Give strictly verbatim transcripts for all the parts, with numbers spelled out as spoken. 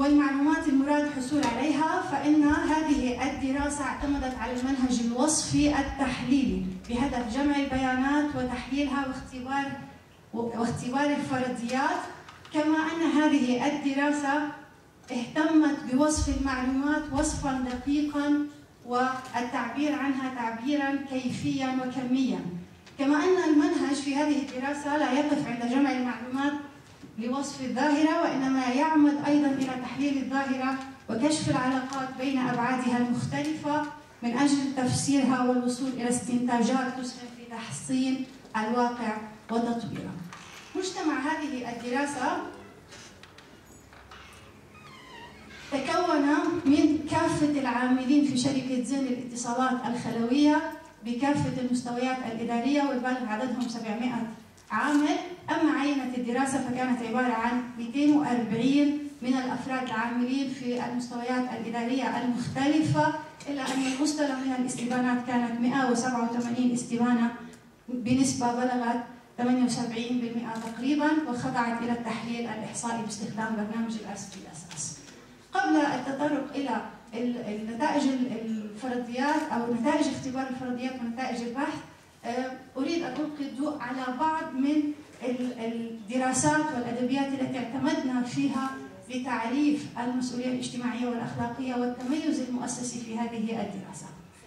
والمعلومات المراد الحصول عليها، فإن هذه الدراسة اعتمدت على المنهج الوصفي التحليلي بهدف جمع البيانات وتحليلها واختبار واختبار الفرضيات، كما أن هذه الدراسة اهتمت بوصف المعلومات وصفا دقيقا والتعبير عنها تعبيرا كيفيا وكميا. كما أن المنهج في هذه الدراسة لا يقف عند جمع المعلومات لوصف الظاهرة، وإنما يعمد أيضا إلى تحليل الظاهرة وكشف العلاقات بين أبعادها المختلفة من أجل تفسيرها والوصول إلى استنتاجات تسهم في تحسين الواقع وتطويره. مجتمع هذه الدراسة تكون من كافة العاملين في شركة زين للاتصالات الخلوية بكافة المستويات الإدارية، والبالغ عددهم سبعمائة عامل. أما عينة الدراسة فكانت عبارة عن مئتين وأربعين من الأفراد العاملين في المستويات الإدارية المختلفة، إلا أن المستوى من الاستبانات كانت مئة وسبعة وثمانين استبانة بنسبة بلغت ثمانية وسبعين بالمئة تقريبا، وخضعت إلى التحليل الإحصائي باستخدام برنامج الأس بي أس أس. قبل التطرق إلى النتائج الفرضيات أو نتائج اختبار الفرضيات ونتائج البحث، أريد أن ألقي الضوء على بعض من الدراسات والأدبيات التي اعتمدنا فيها لتعريف المسؤولية الاجتماعية والأخلاقية والتميز المؤسسي في هذه الدراسة.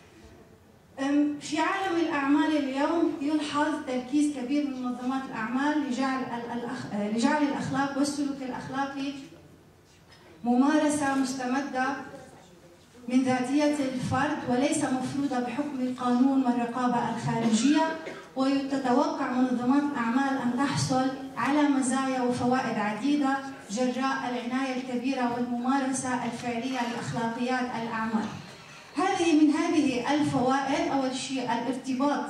في عالم الأعمال اليوم يلحظ تركيز كبير من منظمات الأعمال لجعل لجعل الأخلاق والسلوك الأخلاقي ممارسة مستمدة من ذاتية الفرد وليس مفروضة بحكم القانون والرقابة الخارجية، وتتوقع منظمات الأعمال أن تحصل على مزايا وفوائد عديدة جراء العناية الكبيرة والممارسة الفعلية لأخلاقيات الأعمال. هذه من هذه الفوائد أول شيء الارتباط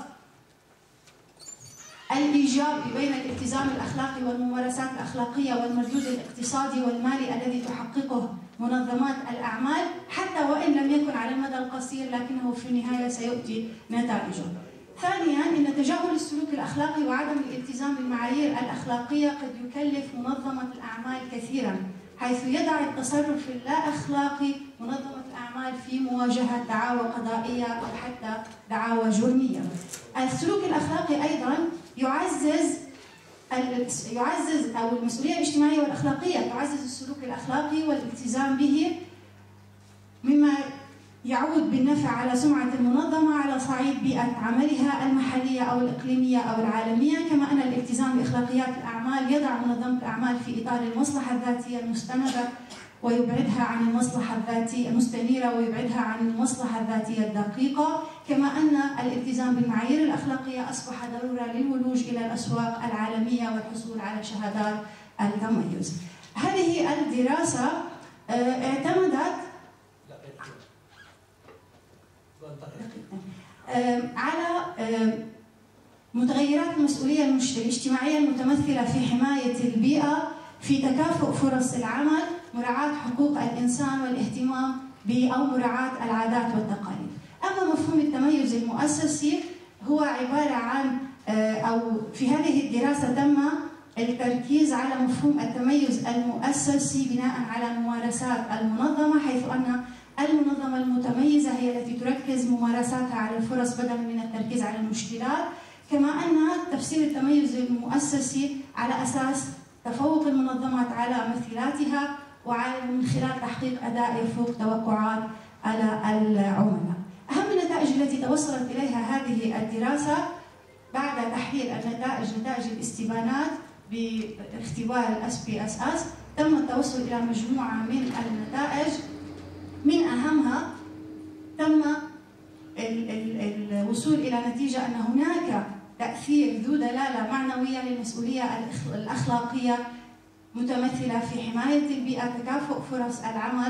الإيجابي بين الالتزام الأخلاقي والممارسات الأخلاقية والمردود الاقتصادي والمالي الذي تحققه منظمات الأعمال، حتى وإن لم يكن على المدى القصير لكنه في النهاية سيؤتي نتائجه. ثانياً، إن تجاهل السلوك الأخلاقي وعدم الالتزام بالمعايير الأخلاقية قد يكلف منظمة الأعمال كثيراً، حيث يدع التصرف اللا أخلاقي منظمة الأعمال في مواجهة دعاوى قضائية أو حتى دعاوى جرمية. السلوك الأخلاقي أيضاً يعزز يعزز أو المسؤولية الاجتماعية والأخلاقية تعزز السلوك الأخلاقي والالتزام به، مما يعود بالنفع على سمعة المنظمة على صعيد بيئة عملها المحلية أو الإقليمية أو العالمية. كما أن الالتزام بأخلاقيات الأعمال يضع منظمة الأعمال في إطار المصلحة الذاتية المستندة ويبعدها عن المصلحة الذاتية المستنيرة ويبعدها عن المصلحة الذاتية الدقيقة. كما أن الالتزام بالمعايير الأخلاقية أصبح ضرورة للولوج إلى الأسواق العالمية والحصول على شهادات التميز. هذه الدراسة اعتمدت على متغيرات المسؤولية الاجتماعية المتمثلة في حماية البيئة، في تكافؤ فرص العمل، مراعاة حقوق الإنسان والاهتمام ب أو مراعاة العادات والتقاليد. أما مفهوم التميز المؤسسي هو عبارة عن أو في هذه الدراسة تم التركيز على مفهوم التميز المؤسسي بناء على ممارسات المنظمة، حيث أن المنظمة المتميزة هي التي تركز ممارساتها على الفرص بدلا من التركيز على المشكلات. كما أن تفسير التميز المؤسسي على أساس تفوق المنظمات على مثيلاتها وعلى من خلال تحقيق أداء يفوق توقعات على العملاء. أهم النتائج التي توصلت إليها هذه الدراسة بعد تحليل النتائج نتائج الاستبانات باختبار الأس بي أس أس، تم التوصل إلى مجموعة من النتائج. من أهمها تم الوصول إلى نتيجة أن هناك تأثير ذو دلالة معنوية للمسؤولية الأخلاقية متمثلة في حماية البيئة، تكافؤ فرص العمل،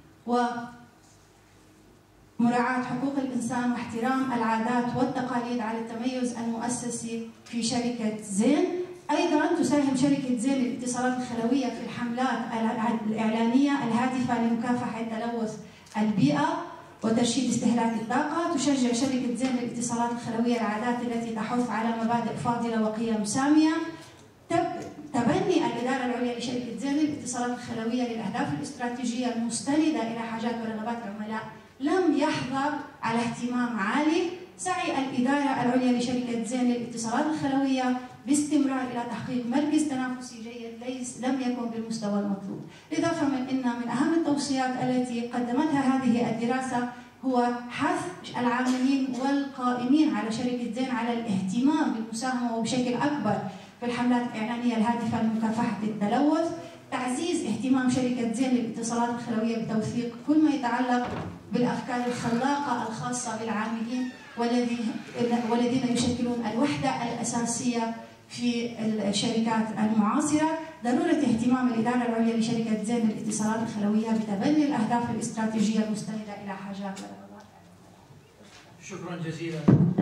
ومراعاة حقوق الإنسان واحترام العادات والتقاليد على التميز المؤسسي في شركة زين. أيضاً تساهم شركة زين للاتصالات الخلوية في الحملات الإعلانية الهادفة لمكافحة تلوث البيئة وترشيد استهلاك الطاقة. تشجع شركة زين للاتصالات الخلوية العادات التي تحث على مبادئ فاضلة وقيم سامية. تبني الإدارة العليا لشركة زين للاتصالات الاتصالات الخلوية للأهداف الاستراتيجية المستندة إلى حاجات ورغبات العملاء لم يحظى على اهتمام عالي. سعي الإدارة العليا لشركة زين للاتصالات الخلوية باستمرار إلى تحقيق مركز تنافسي جيد ليس لم يكن بالمستوى المطلوب. لذا فمن إن من أهم التوصيات التي قدمتها هذه الدراسة هو حث العاملين والقائمين على شركة زين على الاهتمام بالمساهمة وبشكل أكبر في الحملات الإعلانية الهادفة لمكافحة التلوث، تعزيز اهتمام شركة زين للاتصالات الخلوية بتوثيق كل ما يتعلق بالأفكار الخلاقة الخاصة بالعاملين والذين يشكلون الوحدة الأساسية في الشركات المعاصرة. ضرورة اهتمام الإدارة العليا لشركة زين للاتصالات الخلوية بتبني الأهداف الاستراتيجية المستندة إلى حاجات ورغبات. شكرا جزيلا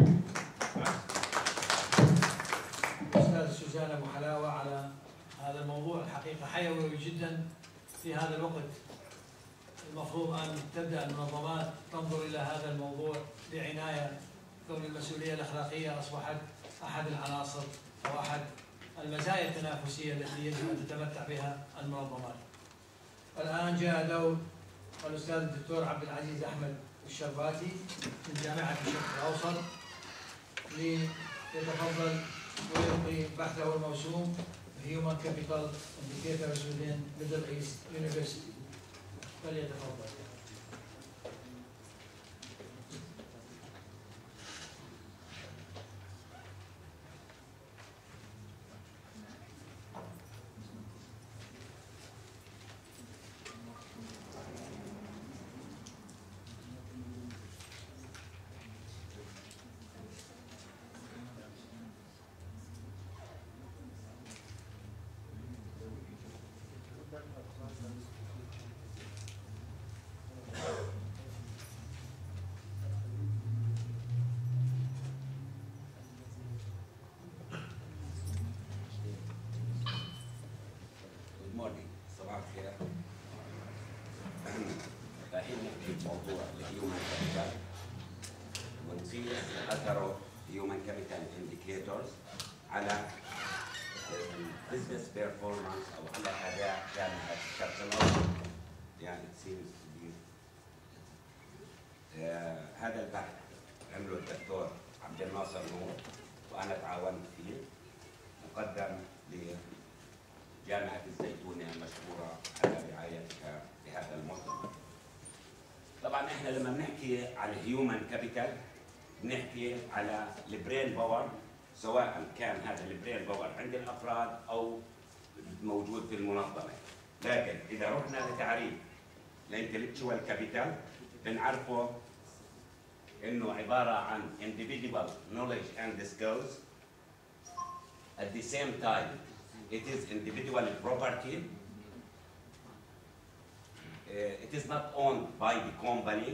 أستاذ سوزان أبو حلاوة على هذا الموضوع الحقيقة حيوي جدا في هذا الوقت. المفروض أن تبدأ المنظمات تنظر إلى هذا الموضوع بعناية، كون المسؤولية الأخلاقية أصبحت أحد العناصر أو أحد المزايا التنافسية التي يجب أن تتمتع بها المنظمات. الآن جاء دور الأستاذ الدكتور عبد العزيز أحمد الشرباتي من جامعة الشرق الأوسط ليتفضل ويلقي بحثه الموسوم Human Capital Indicators within Middle East University. فليتفضل. صباح الخير. رايحين نحكي بموضوع الهيومن كابيتال ونقيس اثره هيومن كابيتال انديكيتورز على البزنس بيرفورمانس او على اداء جامعه الشرق الاوسط. يعني سيمز آه هذا البحث عمله الدكتور عبد الناصر نور وانا تعاونت فيه، مقدم لجامعه الزيتونه المشهوره على رعايتها بهذا المؤتمر. طبعا احنا لما بنحكي على الهيومن كابيتال بنحكي على البرين باور، سواء كان هذا البرين باور عند الافراد او موجود في المنظمه. لكن اذا رحنا لتعريف الانتلكتشوال كابيتال بنعرفه انه عباره عن individual knowledge and skills. At the same time it is individual property. Uh, it is not owned by the company,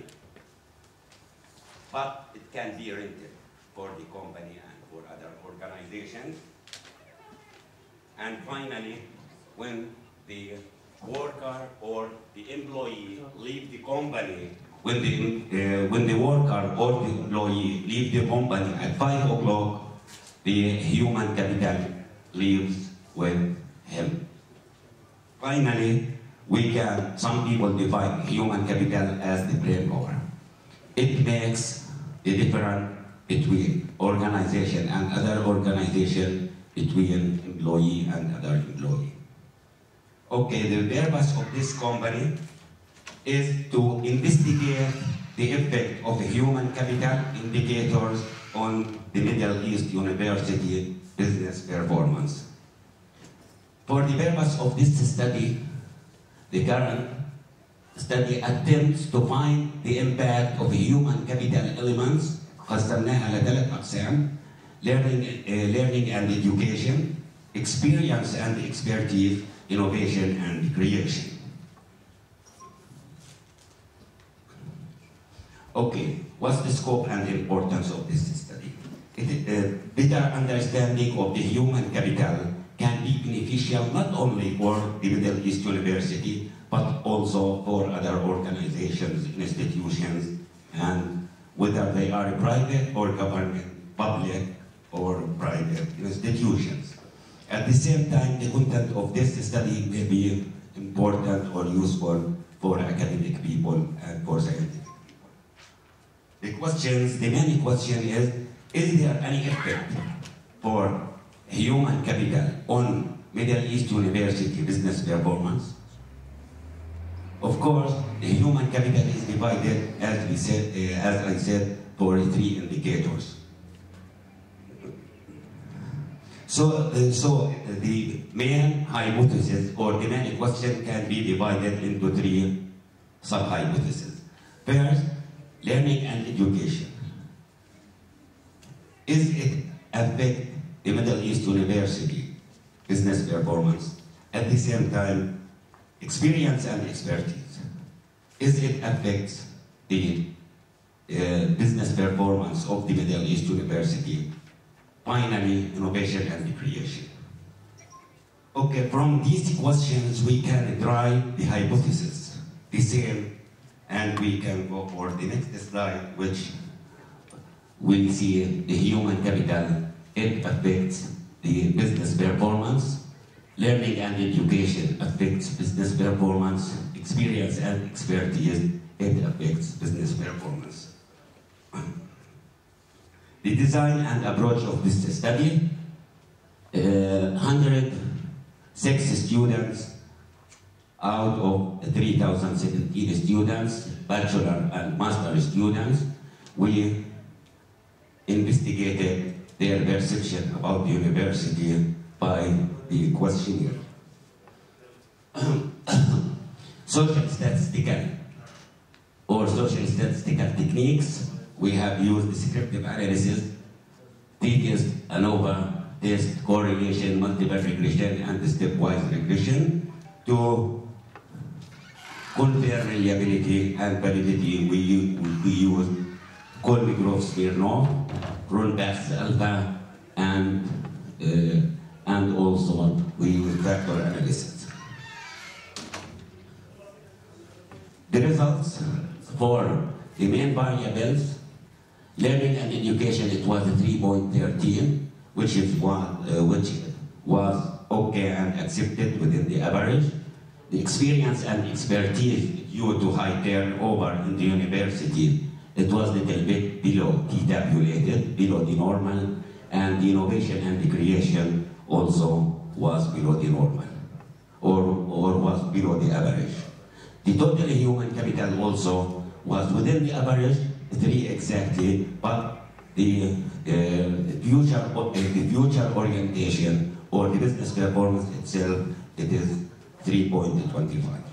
but it can be rented for the company and for other organizations. And finally, when the worker or the employee leave the company, when the, uh, when the worker or the employee leave the company at five o'clock, the human capital leaves with him. Finally, we can, some people define human capital as the brain power. It makes the difference between organization and other organization, between employee and other employee. Okay, the purpose of this company is to investigate the effect of human capital indicators on the Middle East University business performance. For the purpose of this study, the current study attempts to find the impact of human capital elements. قسمناها على ثلاث أقسام: learning, uh, learning and education, experience and expertise, innovation and creation. Okay, what's the scope and importance of this study? It, uh, better understanding of the human capital can be beneficial not only for the Middle East University, but also for other organizations, institutions, and whether they are private or government, public or private institutions. At the same time, the content of this study may be important or useful for academic people and for scientific people. The questions, the main question is, is there any effect for human capital on Middle East University business performance? Of course, the human capital is divided, as we said, uh, as I said, for three indicators. So, uh, so the main hypothesis or the main question can be divided into three sub-hypotheses. First, learning and education. Is it affect the Middle East University business performance? At the same time, experience and expertise. Is it affects the uh, business performance of the Middle East University? Finally, innovation and creation. Okay, from these questions we can drive the hypothesis, the same, and we can go for the next slide, which we see the human capital. It affects the business performance. Learning and education affects business performance. Experience and expertise, it affects business performance. The design and approach of this study, uh, one hundred six students out of three thousand seventeen students, bachelor and master students, we investigated their perception about the university by the questionnaire. Social statistical or social statistical techniques, we have used descriptive analysis, t-test, ANOVA test, correlation, multiple regression, and stepwise regression to confirm reliability and validity. We, we use Kolmogorov-Smirnov, Cronbach's alpha, and uh, and also we use factor analysis. The results for the main variables, learning and education, it was three point one three, which is one, uh, which was okay and accepted within the average. The experience and expertise due to high turnover in the university, it was a little bit below T-tabulated, below the normal, and the innovation and the creation also was below the normal, or, or was below the average. The total human capital also was within the average, three exactly, but the uh, future, uh, the future orientation or the business performance itself, it is three point two five.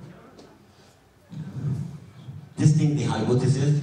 Testing the hypothesis.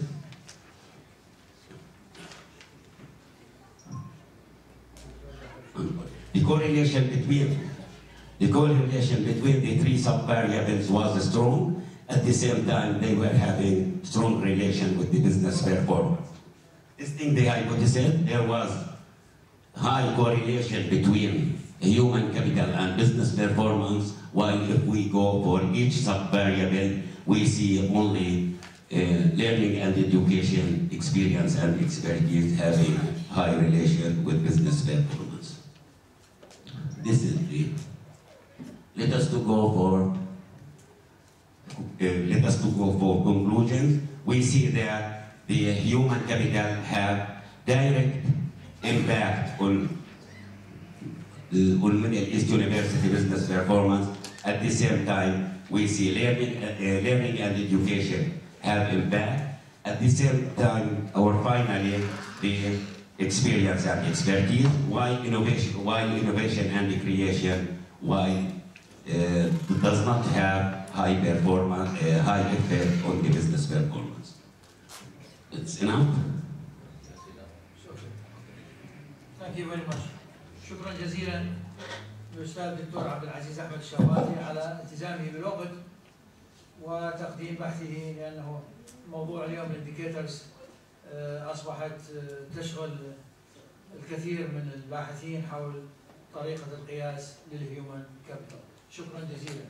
The correlation between the correlation between the three sub-variables was strong. At the same time, they were having strong relation with the business performance. Testing the hypothesis, there was high correlation between human capital and business performance, while if we go for each sub-variable, we see only uh, learning and education, experience and expertise having high relation with business performance. This is the, let us to go for, uh, let us to go for conclusions. We see that the human capital have direct impact on Uh, on Middle East University business performance. At the same time, we see learning, uh, uh, learning and education have impact. At the same time, or finally, the experience and expertise, while innovation, while innovation and the creation, while uh, does not have high performance, uh, high effect on the business performance. It's enough. Thank you very much. شكرا جزيلا للاستاذ الدكتور عبد العزيز احمد الشواتي على التزامه بالوقت وتقديم بحثه، لانه موضوع اليوم الانديكيتورز اصبحت تشغل الكثير من الباحثين حول طريقه القياس للهيومن كابيتال. شكرا جزيلا.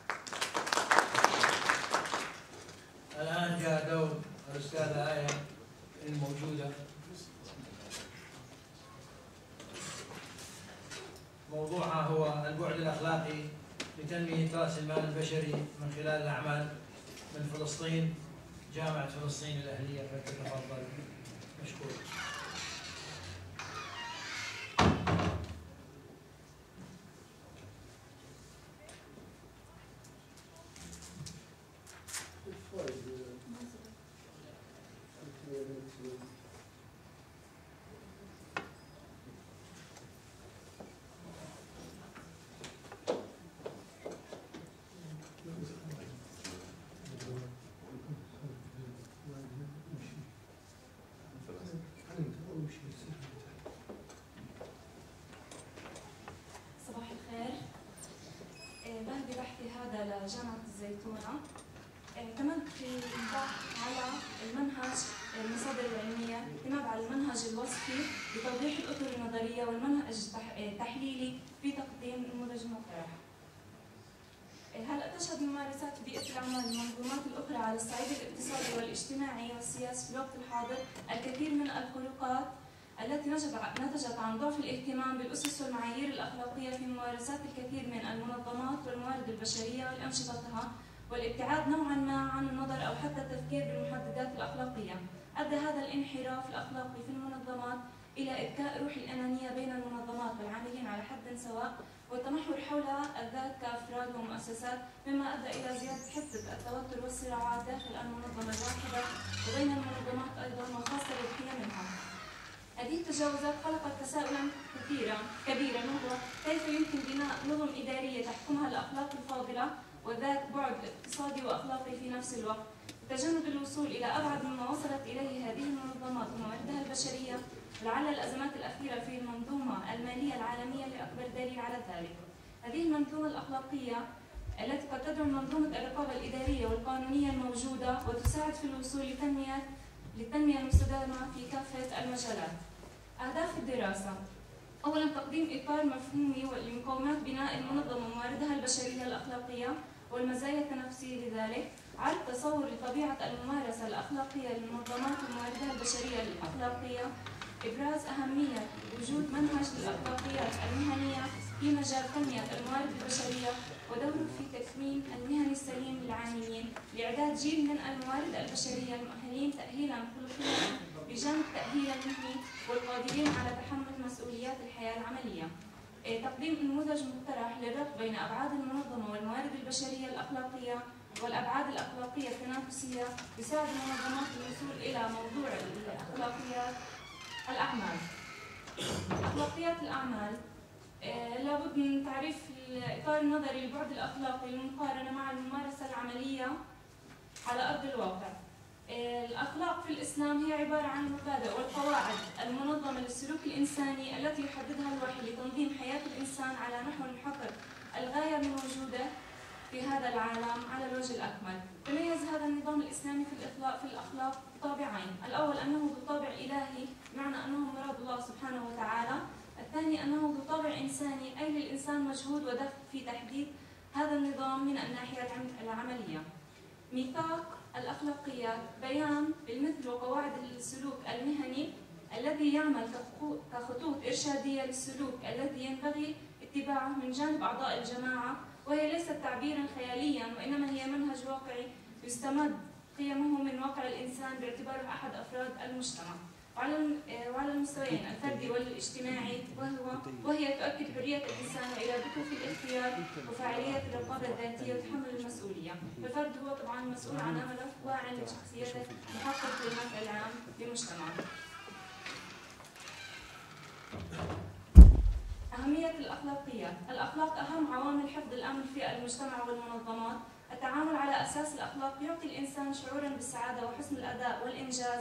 الان جاء دور الاستاذه آية الموجوده. موضوعها هو البعد الأخلاقي لتنمية رأس المال البشري من خلال الأعمال من فلسطين، جامعة فلسطين الأهلية، فلتتفضل مشكور. صباح الخير. بهدي بحثي هذا لجامعة الزيتونة. اعتمدت في البحث على المنهج المصادر العلمية، اعتماد على المنهج الوصفي لتوضيح الأطر النظرية والمنهج التحليلي في تقديم النموذج المقترح. هل تشهد ممارسات بيئة الأعمال المنظومات الأخرى على الصعيد الاقتصادي والاجتماعي والسياسي في الوقت الحاضر الكثير من الخروقات التي نتجت عن ضعف الاهتمام بالأسس والمعايير الأخلاقية في ممارسات الكثير من المنظمات والموارد البشرية والأنشطتها، والابتعاد نوعا ما عن النظر أو حتى التفكير بالمحددات الأخلاقية. أدى هذا الانحراف الأخلاقي في المنظمات إلى إبكاء روح الأنانية بين المنظمات والعاملين على حد سواء، والتمحور حول الذات كأفراد ومؤسسات، مما أدى إلى زيادة حدة التوتر والصراعات داخل المنظمة الواحدة وبين المنظمات أيضا وخاصة الربحية منها. هذه التجاوزات خلقت تساؤلا كثيرا كبيرا، وهو كيف يمكن بناء نظم إدارية تحكمها الأخلاق الفاضلة وذات بعد اقتصادي وأخلاقي في نفس الوقت، بتجنب الوصول إلى أبعد مما وصلت إليه هذه المنظمات ومواردها البشرية. ولعل الأزمات الأخيرة في المنظومة المالية العالمية لأكبر دليل على ذلك. هذه المنظومة الأخلاقية التي قد تدعم منظومة الرقابة الإدارية والقانونية الموجودة وتساعد في الوصول لتنمية للتنمية المستدامة في كافة المجالات. أهداف الدراسة: أولاً تقديم إطار مفهومي لمقومات بناء المنظمة ومواردها البشرية الأخلاقية والمزايا التنافسية لذلك، عرض تصور لطبيعة الممارسة الأخلاقية للمنظمات ومواردها البشرية الأخلاقية، إبراز أهمية وجود منهج للأخلاقيات المهنية في مجال تنمية الموارد البشرية ودوره في تكوين المهني السليم للعاملين، لإعداد جيل من الموارد البشرية المؤهلين تأهيلاً خلقياً بجانب تأهيل المهني والقادرين على تحمل مسؤوليات الحياة العملية. تقديم نموذج مقترح للربط بين أبعاد المنظمة والموارد البشرية الأخلاقية والأبعاد الأخلاقية التنافسية يساعد المنظمات الوصول إلى موضوع الأخلاقيات الأعمال. أخلاقيات الأعمال آه لابد من تعريف الإطار النظري للبعد الأخلاقي للمقارنة مع الممارسة العملية على أرض الواقع. آه الأخلاق في الإسلام هي عبارة عن المبادئ والقواعد المنظمة للسلوك الإنساني التي يحددها الوحي لتنظيم حياة الإنسان على نحو يحقق الغاية من وجوده في هذا العالم على الوجه الأكمل. تميز هذا النظام الإسلامي في الإخلاق في الأخلاق بطابعين: الأول أنه ذو طابع إلهي، بمعنى أنه مراد الله سبحانه وتعالى. الثاني أنه ذو طابع إنساني، أي للإنسان مجهود ودفع في تحديد هذا النظام من الناحية العملية. ميثاق الأخلاقيات: بيان بالمثل وقواعد السلوك المهني الذي يعمل كخطوط إرشادية للسلوك الذي ينبغي اتباعه من جانب أعضاء الجماعة، وهي ليست تعبيرا خياليا وإنما هي منهج واقعي يستمد قيمه من واقع الإنسان باعتباره أحد أفراد المجتمع، وعلى وعلى المستويين الفردي والاجتماعي، وهو وهي تؤكد حرية الإنسان وإرادته في الاختيار وفاعلية الرقابة الذاتية وتحمل المسؤولية. الفرد هو طبعا مسؤول عن عمله واعٍ لشخصيته محقق للنفع العام لمجتمعه. أهمية الأخلاقيات: الأخلاق أهم عوامل حفظ الأمن في المجتمع والمنظمات. التعامل على أساس الأخلاق يعطي الإنسان شعوراً بالسعادة وحسن الأداء والإنجاز.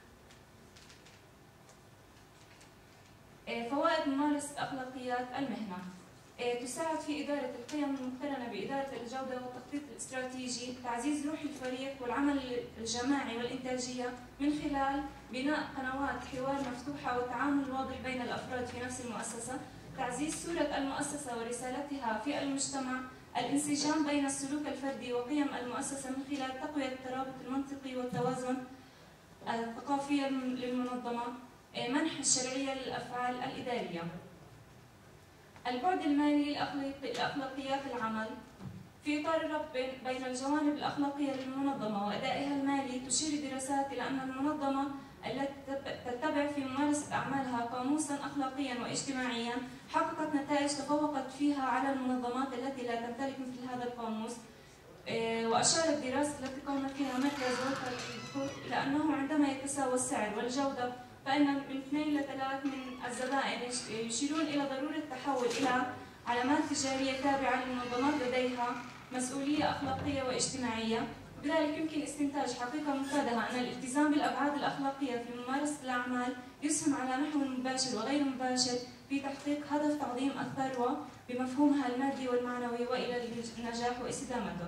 فوائد ممارسة أخلاقيات المهنة: تساعد في إدارة القيم المقترنة بإدارة الجودة والتخطيط الاستراتيجي، تعزيز روح الفريق والعمل الجماعي والإنتاجية من خلال بناء قنوات حوار مفتوحة والتعامل الواضح بين الأفراد في نفس المؤسسة، تعزيز صورة المؤسسة ورسالتها في المجتمع، الانسجام بين السلوك الفردي وقيم المؤسسة من خلال تقوية الترابط المنطقي والتوازن الثقافي للمنظمة، منح الشرعية للأفعال الإدارية. البعد المالي لأخلاقيات العمل. في إطار الربط بين الجوانب الأخلاقية للمنظمة وأدائها المالي، تشير الدراسات إلى أن المنظمة التي تتبع في ممارسة أعمالها قاموساً أخلاقياً واجتماعياً حققت نتائج تفوقت فيها على المنظمات التي لا تمتلك مثل هذا القاموس. وأشارت الدراسة التي قام فيها مركز وفر البحوث إلى أنه عندما يتساوى السعر والجودة فإن من اثنين لثلاث من الزبائن يشيرون إلى ضرورة التحول إلى علامات تجارية تابعة للمنظمات لديها مسؤولية أخلاقية واجتماعية. بذلك يمكن استنتاج حقيقة مفادها أن الالتزام بالأبعاد الأخلاقية في ممارسة الأعمال يسهم على نحو مباشر وغير مباشر في تحقيق هدف تعظيم الثروة بمفهومها المادي والمعنوي وإلى النجاح واستدامته.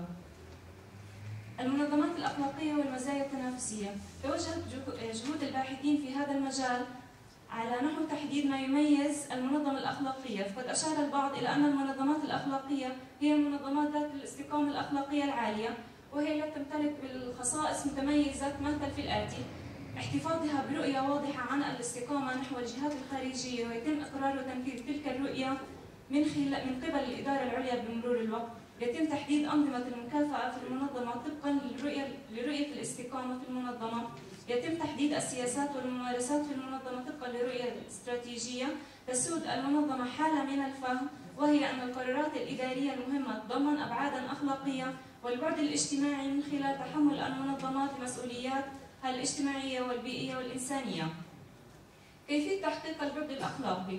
المنظمات الأخلاقية والمزايا التنافسية. توجهت جهود الباحثين في هذا المجال على نحو تحديد ما يميز المنظمة الأخلاقية، فقد أشار البعض إلى أن المنظمات الأخلاقية هي المنظمات ذات الاستقامة الأخلاقية العالية، وهي التي تمتلك بالخصائص متميزة تمثل في الآتي: احتفاظها برؤية واضحة عن الاستقامة نحو الجهات الخارجية، ويتم إقرار وتنفيذ تلك الرؤية من خلال من قبل الإدارة العليا بمرور الوقت. يتم تحديد أنظمة المكافأة في المنظمة طبقاً للرؤية لرؤية الاستقامة في المنظمة. يتم تحديد السياسات والممارسات في المنظمة طبقاً لرؤية الاستراتيجية. تسود المنظمة حالة من الفهم، وهي أن القرارات الإدارية المهمة تتضمن أبعاداً أخلاقية، والبعد الاجتماعي من خلال تحمل المنظمات مسؤولياتها الاجتماعية والبيئية والإنسانية. كيفية تحقيق البعد الأخلاقي؟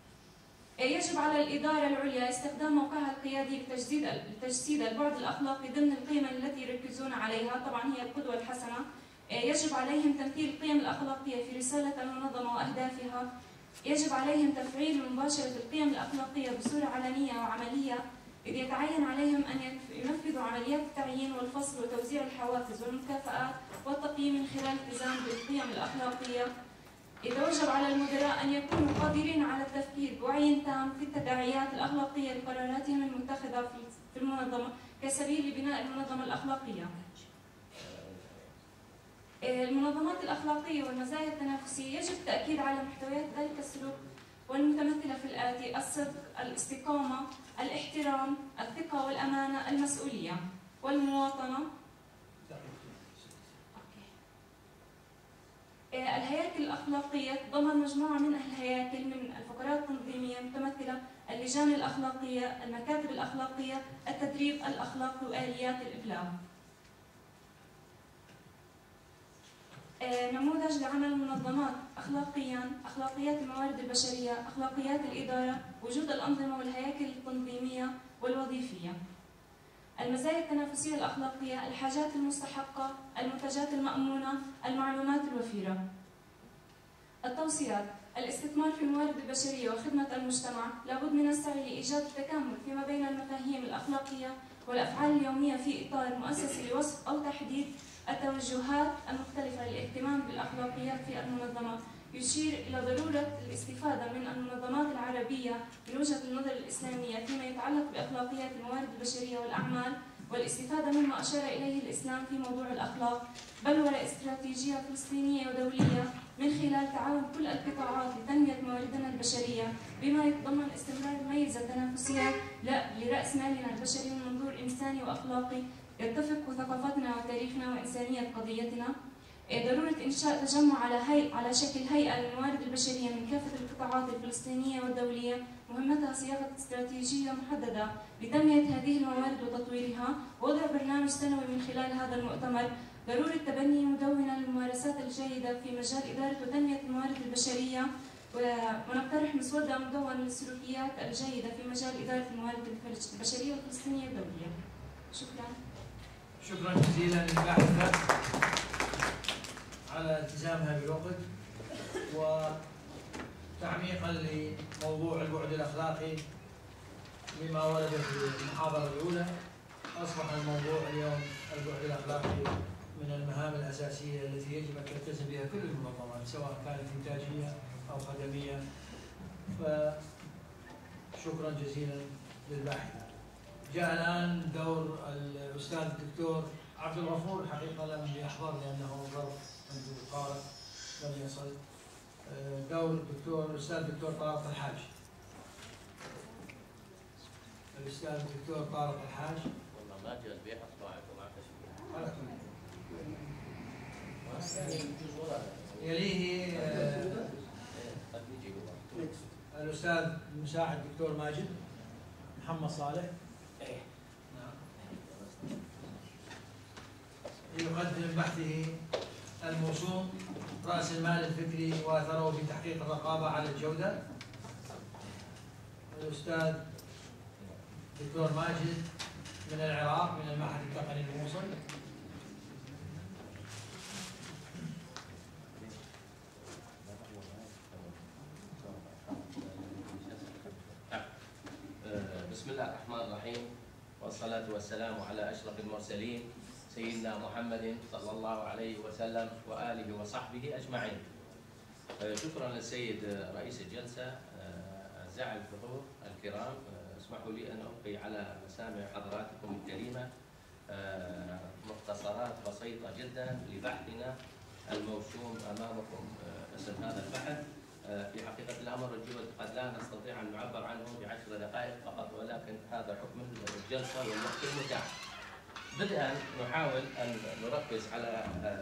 يجب على الإدارة العليا استخدام موقعها القيادي لتجسيد لتجسيد البعد الأخلاقي ضمن القيم التي يركزون عليها، طبعا هي القدوة الحسنة. يجب عليهم تمثيل القيم الأخلاقية في رسالة المنظمة وأهدافها. يجب عليهم تفعيل ومباشرة القيم الأخلاقية بصورة علنية وعملية، إذ يتعين عليهم أن ينفذوا عمليات التعيين والفصل وتوزيع الحوافز والمكافآت والتقييم من خلال الالتزام بالقيم الأخلاقية. إذا وجب على المدراء أن يكونوا قادرين على التفكير بوعي تام في التداعيات الأخلاقية لقراراتهم المتخذة في المنظمة كسبيل لبناء المنظمة الأخلاقية. المنظمات الأخلاقية والمزايا التنافسية. يجب التأكيد على محتويات ذلك السلوك والمتمثلة في الآتي: الصدق، الاستقامة، الاحترام، الثقة والأمانة، المسؤولية والمواطنة. الهياكل الأخلاقية تضمن مجموعة من الهياكل من الفقرات التنظيمية متمثلة اللجان الأخلاقية، المكاتب الأخلاقية، التدريب الأخلاقي وآليات الإبلاغ. نموذج لعمل المنظمات أخلاقياً: أخلاقيات الموارد البشرية، أخلاقيات الإدارة، وجود الأنظمة والهياكل التنظيمية والوظيفية. المزايا التنافسية الأخلاقية: الحاجات المستحقة، المنتجات المأمونة، المعلومات الوفيرة. التوصيات: الاستثمار في الموارد البشرية وخدمة المجتمع. لابد من السعي لإيجاد التكامل فيما بين المفاهيم الأخلاقية والأفعال اليومية في إطار مؤسسي لوصف أو تحديد التوجهات المختلفة للاهتمام بالأخلاقيات في المنظمة. يشير إلى ضرورة الاستفادة من المنظمات العربية من وجهة النظر الإسلامية فيما يتعلق بأخلاقيات الموارد البشرية والأعمال، والاستفادة مما أشار إليه الإسلام في موضوع الأخلاق، بلورة استراتيجية فلسطينية ودولية من خلال تعاون كل القطاعات لتنمية مواردنا البشرية، بما يتضمن استمرار الميزة التنافسية لرأس مالنا البشري من منظور إنساني وأخلاقي يتفق ثقافتنا وتاريخنا وإنسانية قضيتنا. ضرورة إنشاء تجمع على هي... على شكل هيئة للموارد البشرية من كافة القطاعات الفلسطينية والدولية، مهمتها صياغة استراتيجية محددة لتنمية هذه الموارد وتطويرها، ووضع برنامج سنوي من خلال هذا المؤتمر. ضرورة تبني مدونة للممارسات الجيدة في مجال إدارة وتنمية الموارد البشرية، ونقترح مسودة مدونة للسلوكيات الجيدة في مجال إدارة الموارد البشرية والفلسطينية الدولية. شكرا. شكرا جزيلا للباحثة على التزامها بالوقت وتعميقا لموضوع البعد الأخلاقي لما ورد في المحاضرة الأولى. أصبح الموضوع اليوم البعد الأخلاقي من المهام الأساسية التي يجب أن تلتزم بها كل المنظمات سواء كانت إنتاجية أو خدمية. فشكرا جزيلا للباحثة. جاء الآن دور الأستاذ الدكتور عبد الغفور، حقيقة لم يحضر لأنه ظرف عنده قارئ لم يصل. دور الدكتور الأستاذ الدكتور طارق الحاج. الأستاذ الدكتور طارق الحاج. والله ما جاء البيع أطباعك وما يليه الأستاذ المساعد الدكتور ماجد محمد صالح. يقدم بحثه الموسوم رأس المال الفكري وأثره في تحقيق الرقابة على الجودة. الأستاذ الدكتور ماجد من العراق من المعهد التقني الموصل. بسم الله الرحمن الرحيم، والصلاة والسلام على أشرف المرسلين سيدنا محمد صلى الله عليه وسلم وآله وصحبه أجمعين. شكرا للسيد رئيس الجلسة. أعزائي الحضور الكرام، اسمحوا لي أن ألقي على مسامع حضراتكم الكريمة مختصرات بسيطة جدا لبحثنا الموسوم أمامكم. اسم هذا البحث في حقيقة الأمر الجهد قد لا نستطيع أن نعبر عنه بعشر دقائق فقط، ولكن هذا حكم الجلسة والوقت المتاح. بدءا نحاول أن نركز على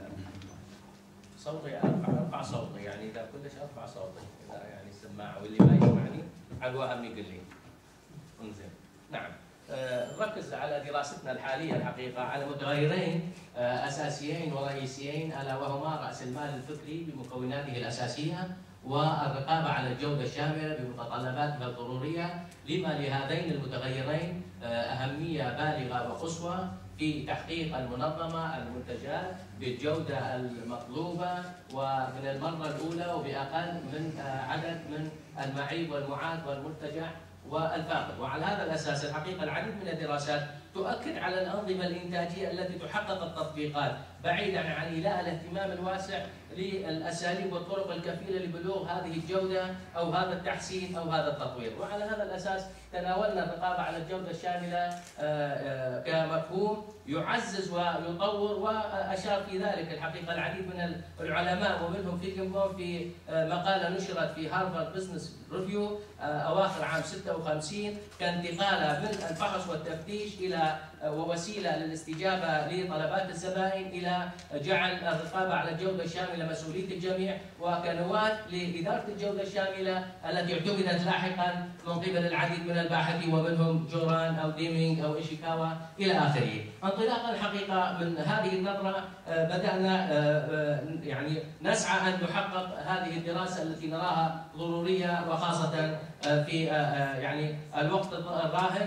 صوتي، أرفع أرفع صوتي، يعني إذا كلش أرفع صوتي، إذا يعني السماعة واللي ما يسمعني على وهم يقول لي. انزين. نعم. نركز على دراستنا الحالية الحقيقة على متغيرين أساسيين ورئيسيين، ألا وهما رأس المال الفكري بمكوناته الأساسية والرقابة على الجودة الشاملة بمتطلباتها الضرورية، لما لهذين المتغيرين أهمية بالغة وقصوى في تحقيق المنظمة المنتجات بالجودة المطلوبة ومن المرة الأولى وبأقل من عدد من المعيب والمعاد والمرتجع والفاقد. وعلى هذا الأساس الحقيقة العديد من الدراسات تؤكد على الأنظمة الإنتاجية التي تحقق التطبيقات بعيدا عن إيلاء الاهتمام الواسع للأساليب والطرق الكفيلة لبلوغ هذه الجودة أو هذا التحسين أو هذا التطوير. وعلى هذا الأساس تناولنا الرقابة على الجودة الشاملة كمفهوم يعزز ويطور، وأشار في ذلك الحقيقة العديد من العلماء ومنهم فيليام في مقالة نشرت في هارفارد بزنس ريفيو أواخر عام ستة وخمسين كانتقالة من الفحص والتفتيش إلى ووسيلة للاستجابة لطلبات الزبائن إلى جعل الرقابة على الجودة الشاملة مسؤولية الجميع، وكنواة لإدارة الجودة الشاملة التي اعتمدت لاحقا من قبل العديد من الباحثين ومنهم جوران أو ديمينغ أو إيشيكاوا إلى آخره. انطلاقا الحقيقة من هذه النظرة بدأنا يعني نسعى أن نحقق هذه الدراسة التي نراها ضرورية، وخاصة في يعني الوقت الراهن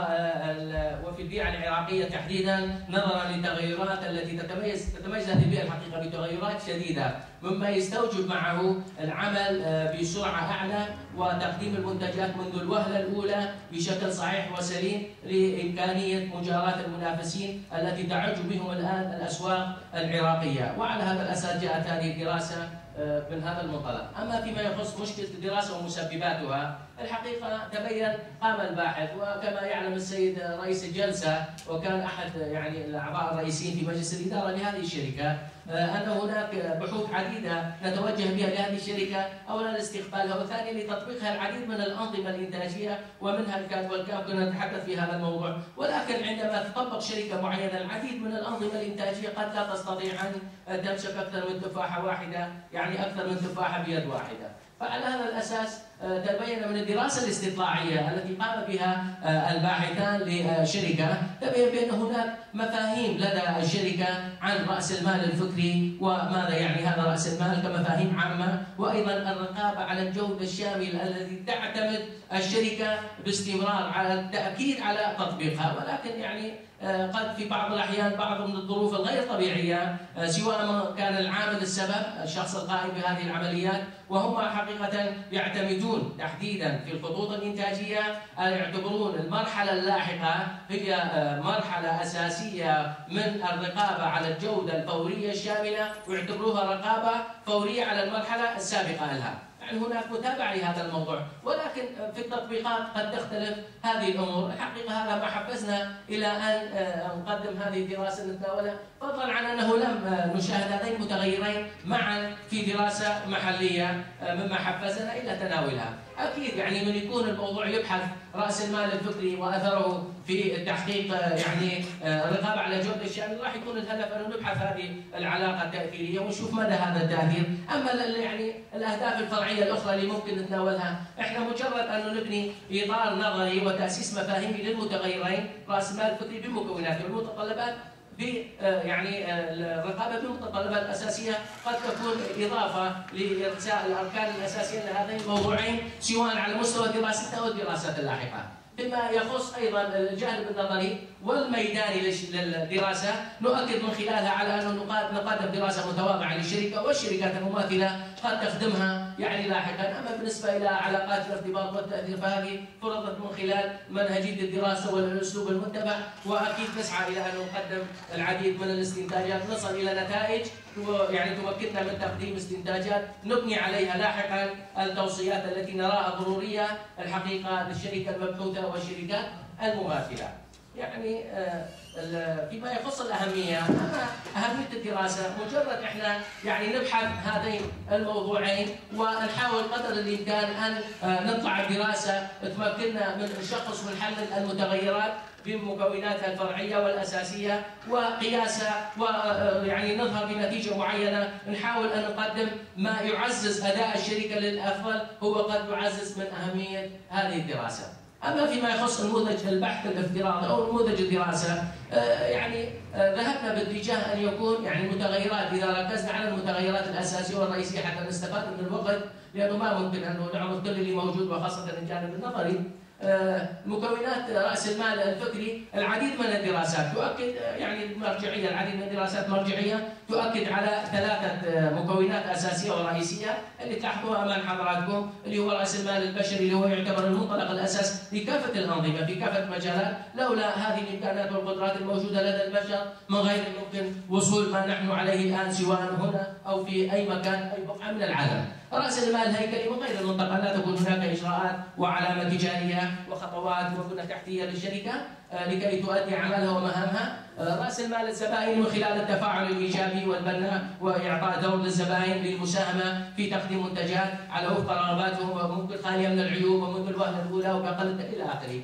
وفي البيئة العراقية تحديدا، نظرا للتغيرات التي تتميز تتميز هذه البيئة الحقيقة بتغيرات شديدة، مما يستوجب معه العمل بسرعة أعلى وتقديم المنتجات منذ الوهلة الأولى بشكل صحيح وسليم لإمكانية مجاراة المنافسين التي تعج بهم الآن الأسواق العراقية. وعلى هذا الأساس جاءت هذه الدراسة من هذا المنطلق. أما فيما يخص مشكلة الدراسة ومسبباتها، الحقيقة تبين قام الباحث وكما يعلم السيد رئيس الجلسة وكان أحد يعني الأعضاء الرئيسيين في مجلس الإدارة لهذه الشركة أن هناك بحوث عديدة نتوجه بها لهذه الشركة، أولا لاستقبالها، وثانيا لتطبيقها العديد من الأنظمة الإنتاجية ومنها الكاد والكاب، كنا نتحدث في هذا الموضوع. ولكن عندما تطبق شركة معينة العديد من الأنظمة الإنتاجية قد لا تستطيع أن تمسك أكثر من تفاحة واحدة، يعني أكثر من تفاحة بيد واحدة. فعلى هذا الأساس تبين من الدراسة الاستطلاعية التي قام بها الباحثان لشركة، تبين بأن هناك مفاهيم لدى الشركة عن رأس المال الفكري وماذا يعني هذا رأس المال كمفاهيم عامة، وأيضا الرقابة على الجودة الشاملة التي تعتمد الشركة باستمرار على التأكيد على تطبيقها. ولكن يعني قد في بعض الأحيان بعض من الظروف الغير طبيعية، سواء ما كان العامل السبب الشخص القائم بهذه العمليات، وهم حقيقة يعتمدون تحديدا في الخطوط الإنتاجية يعتبرون المرحلة اللاحقة هي مرحلة أساسية من الرقابة على الجودة الفورية الشاملة، ويعتبروها رقابة فورية على المرحلة السابقة لها. يعني هناك متابعة لهذا الموضوع، ولكن في التطبيقات قد تختلف هذه الأمور. الحقيقة هذا ما حفزنا إلى أن نقدم هذه الدراسة نتناولها، فضلا عن أنه لم نشاهد هذين المتغيرين معا في دراسة محلية، مما حفزنا إلى تناولها. اكيد يعني من يكون الموضوع يبحث راس المال الفكري واثره في تحقيق يعني الرقابه على جوده الشامله، راح يكون الهدف انه نبحث هذه العلاقه التاثيريه ونشوف مدى هذا التاثير، اما يعني الاهداف الفرعيه الاخرى اللي ممكن نتناولها، احنا مجرد انه نبني اطار نظري وتاسيس مفاهيمي للمتغيرين راس المال الفكري بمكوناته والمتطلبات ب يعني الرقابه بمتطلبات اساسيه قد تكون اضافه لارساء الاركان الاساسيه لهذين الموضوعين سواء على مستوى دراستنا او الدراسات اللاحقه. فيما يخص ايضا الجانب النظري والميداني للدراسه، نؤكد من خلالها على انه نقدم دراسه متواضعه للشركه والشركات المماثله قد تخدمها يعني لاحقا، اما بالنسبه الى علاقات الارتباط والتاثير فهذه فرضت من خلال منهجيه الدراسه والاسلوب المتبع، واكيد نسعى الى ان نقدم العديد من الاستنتاجات نصل الى نتائج يعني تمكننا من تقديم استنتاجات نبني عليها لاحقا التوصيات التي نراها ضروريه الحقيقه للشركه المبحوثه والشركات المماثله. يعني فيما يخص الاهميه، اما اهميه الدراسه مجرد احنا يعني نبحث هذين الموضوعين ونحاول قدر الامكان ان نطلع بدراسه تمكننا من الشخص من حل المتغيرات بمكوناتها الفرعيه والاساسيه وقياسها، ويعني نظهر بنتيجه معينه نحاول ان نقدم ما يعزز اداء الشركه للافضل هو قد يعزز من اهميه هذه الدراسه. اما فيما يخص نموذج البحث الافتراضي او نموذج الدراسه، يعني ذهبنا باتجاه ان يكون يعني المتغيرات، اذا ركزنا على المتغيرات الاساسيه والرئيسيه حتى نستفاد من الوقت، لانه ما ممكن ان نعرض كل اللي موجود وخاصه الجانب النظري. مكونات راس المال الفكري العديد من الدراسات تؤكد يعني المرجعيه، العديد من الدراسات مرجعيه تؤكد على ثلاثه مكونات اساسيه ورئيسيه اللي تلاحظوها امام حضراتكم، اللي هو راس المال البشري اللي هو يعتبر المنطلق الاساس لكافه الانظمه في كافه المجالات، لولا هذه الامكانات والقدرات الموجوده لدى البشر من غير الممكن وصول ما نحن عليه الان سواء هنا او في اي مكان اي بقعه من العالم. راس المال الهيكلي من غير المنطقه لا تكون هناك اجراءات وعلامه تجاريه وخطوات وبنى تحتيه للشركه لكي تؤدي عملها ومهامها. راس المال الزبائن من خلال التفاعل الايجابي والبناء واعطاء دور للزبائن للمساهمه في تقديم منتجات على وفق رغباتهم وممكن خاليه من العيوب ومنذ الوهله الاولى وباقل الى اخره.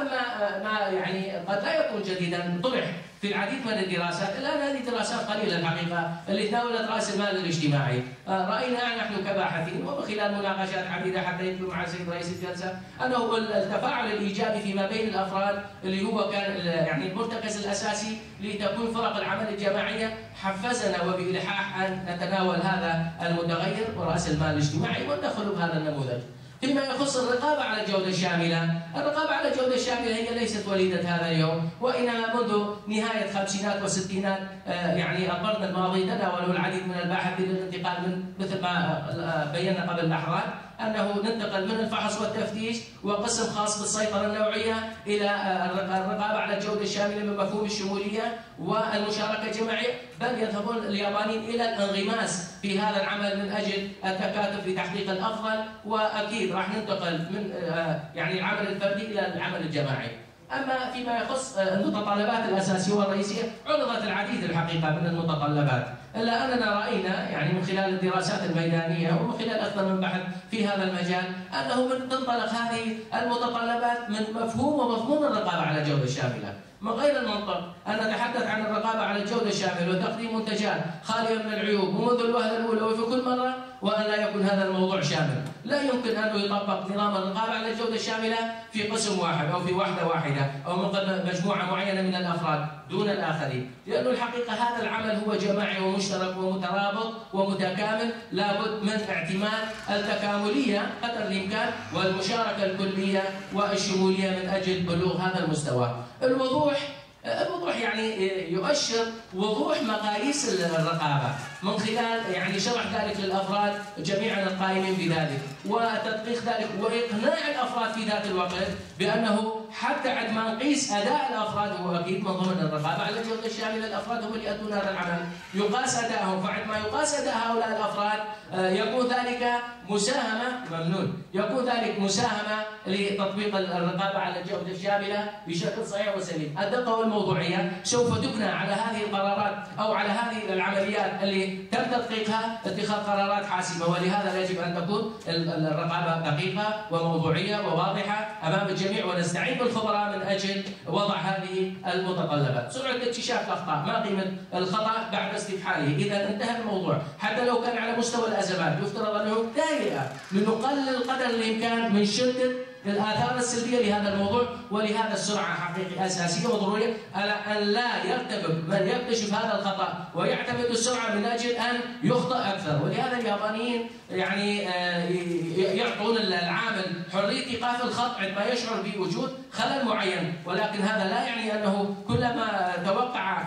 اما ما يعني قد لا يكون جديدا طرح في العديد من الدراسات، الان هذه دراسات قليله الحقيقه اللي تناولت راس المال الاجتماعي، راينا نحن كباحثين ومن خلال مناقشات عديده حتى يكون مع السيد رئيس الجلسه انه التفاعل الايجابي فيما بين الافراد اللي هو كان يعني المرتكز الاساسي لتكوين فرق العمل الجماعيه حفزنا وبالحاح ان نتناول هذا المتغير وراس المال الاجتماعي وندخل بهذا النموذج. فيما يخص الرقابة على الجودة الشاملة، الرقابة على الجودة الشاملة هي ليست وليدة هذا اليوم، وإنما منذ نهاية الخمسينات والستينات يعني القرن الماضي تناولوا العديد من الباحثين للانتقال من مثل ما بينا قبل لحظات أنه ننتقل من الفحص والتفتيش وقسم خاص بالسيطرة النوعية إلى الرقابة على الجودة الشاملة من مفهوم الشمولية والمشاركة الجماعية، بل يذهبون اليابانيين إلى الانغماس في هذا العمل من أجل التكاتف في تحقيق الأفضل، وأكيد راح ننتقل من يعني العمل الفردي إلى العمل الجماعي. أما فيما يخص المتطلبات الأساسية والرئيسية عرضت العديد الحقيقة من المتطلبات، إلا أننا رأينا يعني من خلال الدراسات الميدانية ومن خلال أكثر من بحث في هذا المجال أنه من تنطلق هذه المتطلبات من مفهوم ومضمون الرقابة على الجودة الشاملة. من غير المنطق أن نتحدث عن الرقابة على الجودة الشاملة وتقديم منتجات خالية من العيوب ومنذ الوهلة الأولى وفي كل مرة وأن لا يكون هذا الموضوع شامل. لا يمكن أن يطبق نظام الرقابة على الجودة الشاملة في قسم واحد أو في وحدة واحدة أو من مجموعة معينة من الأفراد دون الآخرين، لأن الحقيقة هذا العمل هو جماعي ومشترك ومترابط ومتكامل، لابد من اعتماد التكاملية قدر الإمكان والمشاركة الكلية والشمولية من أجل بلوغ هذا المستوى. الوضوح الوضوح يعني يؤشر وضوح مقاييس الرقابة من خلال يعني شرح ذلك للأفراد جميعا القائمين بذلك وتدقيق ذلك وإقناع الأفراد في ذات الوقت بأنه حتى عند ما نقيس اداء الافراد، هو اكيد من ضمن الرقابه على الجوده الشامله، الافراد هم اللي يؤدون هذا العمل، يقاس ادائهم، فعند ما يقاس اداء هؤلاء الافراد يكون ذلك مساهمه ممنون، يكون ذلك مساهمه لتطبيق الرقابه على الجوده الشامله بشكل صحيح وسليم. الدقه والموضوعيه سوف تبنى على هذه القرارات او على هذه العمليات اللي تم تدقيقها اتخاذ قرارات حاسمه، ولهذا يجب ان تكون الرقابه دقيقه وموضوعيه وواضحه امام الجميع، ونستعين بالخبراء من اجل وضع هذه المتطلبات. سرعه اكتشاف الاخطاء، ما قيمه الخطا بعد استفحاله؟ اذا انتهى الموضوع، حتى لو كان على مستوى الازمات يفترض انه تهيئه لنقلل قدر الامكان من شده الآثار السلبية لهذا الموضوع، ولهذا السرعة حقيقة أساسية وضرورية على أن لا يرتكب من يكتشف هذا الخطأ ويعتمد السرعة من أجل أن يخطئ أكثر. ولهذا اليابانيين يعني يعطون العامل حرية إيقاف الخط عندما يشعر بوجود خلل معين، ولكن هذا لا يعني أنه كلما توقع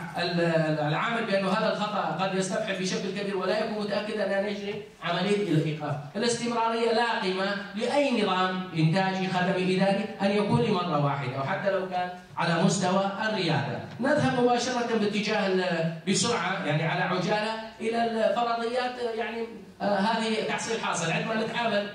العامل بأن هذا الخطأ قد يستفحل بشكل كبير ولا يكون متأكدا أن يجري عملية الإيقاف. الاستمرارية لا قيمة لأي نظام إنتاجي خدمي إداري أن يكون لمرة واحدة، أو حتى لو كان على مستوى الريادة. نذهب مباشرة باتجاه بسرعة يعني على عجالة إلى الفرضيات، يعني آه هذه تحصيل حاصل عندما نتعامل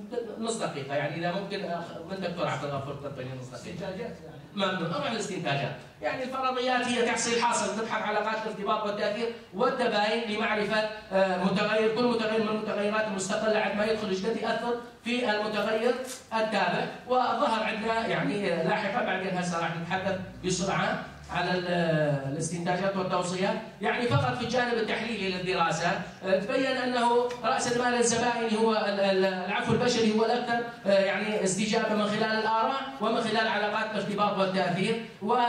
نص دقيقة، يعني إذا ممكن من دكتور عبد الغفور تعطيني نص دقيقة. استنتاجات يعني. ممنون، أروح الاستنتاجات. يعني الفرضيات هي تحصيل حاصل، نبحث علاقات الارتباط والتأثير والتباين لمعرفة متغير، كل متغير من المتغيرات المستقلة عندما يدخل ايش يأثر في المتغير التابع. وظهر عندنا يعني لاحقا بعدين هسه راح نتحدث بسرعة على الاستنتاجات والتوصيات. يعني فقط في الجانب التحليلي للدراسة تبين انه راس المال الزبائني هو العفو البشري هو الاكثر يعني استجابه من خلال الاراء ومن خلال علاقات الارتباط والتاثير،